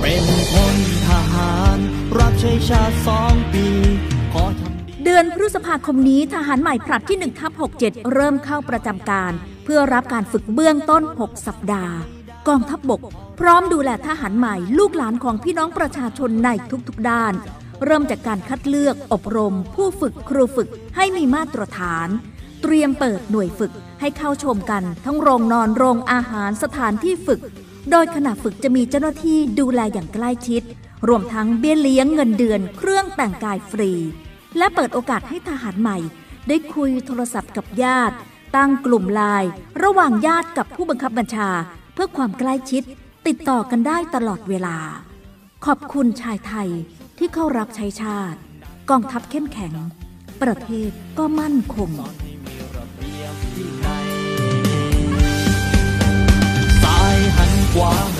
เป็นพลทหารรับใช้ชาติ2 ปีขอทำเดือนพฤษภาคมนี้ทหารใหม่ผลัดที่ 1/67 เริ่มเข้าประจำการเพื่อรับการฝึกเบื้องต้น6 สัปดาห์กองทัพบกพร้อมดูแลทหารใหม่ลูกหลานของพี่น้องประชาชนในทุกๆด้านเริ่มจากการคัดเลือกอบรมผู้ฝึกครูฝึกให้มีมาตรฐานเตรียมเปิดหน่วยฝึกให้เข้าชมกันทั้งโรงนอนโรงอาหารสถานที่ฝึกโดยขณะฝึกจะมีเจ้าหน้าที่ดูแลอย่างใกล้ชิดรวมทั้งเบี้ยเลี้ยงเงินเดือนเครื่องแต่งกายฟรีและเปิดโอกาสให้ทหารใหม่ได้คุยโทรศัพท์กับญาติตั้งกลุ่มไลน์ระหว่างญาติกับผู้บังคับบัญชาเพื่อความใกล้ชิดติดต่อกันได้ตลอดเวลาขอบคุณชายไทยที่เข้ารับใช้ชาติกองทัพเข้มแข็งประเทศก็มั่นคงซ้ายหันขวา